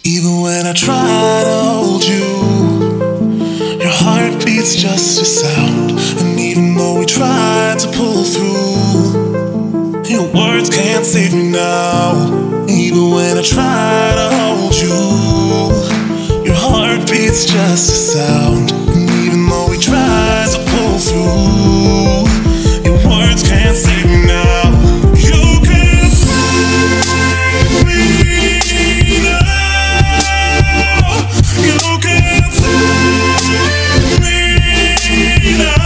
Even when I try to hold you, your heart beats just a sound. And even though we try to pull through, your words can't save me now. Even when I try to hold you, your heart beats just a sound. And even though we try to pull through, your words can't save me now. You can't save me now. You can't save me now.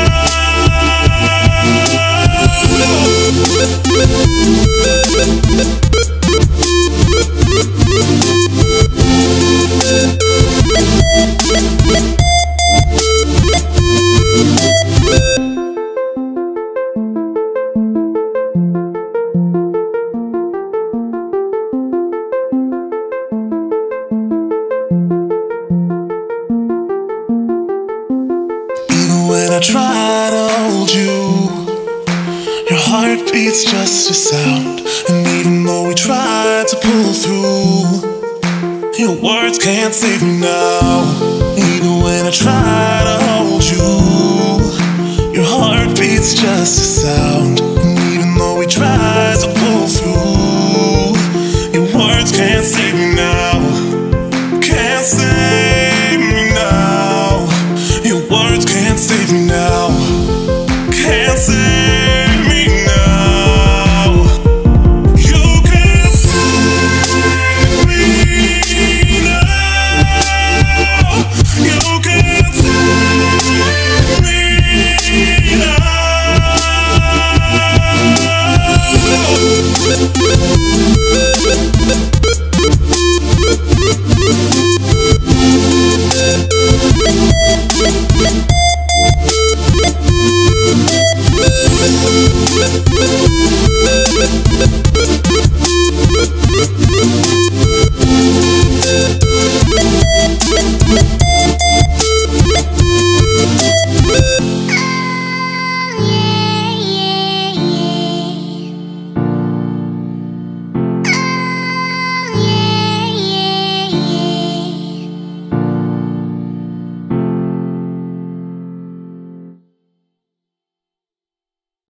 When I try to hold you, your heart beats just a sound. And even though we try to pull through, your words can't save me now. Even when I try to hold you, your heart beats just a sound. And even though we try to pull through, your words can't save me now. Can't save me now. Your words can't save me now. Can't save me now. You can't save me now. You can't save me now. We'll be right back.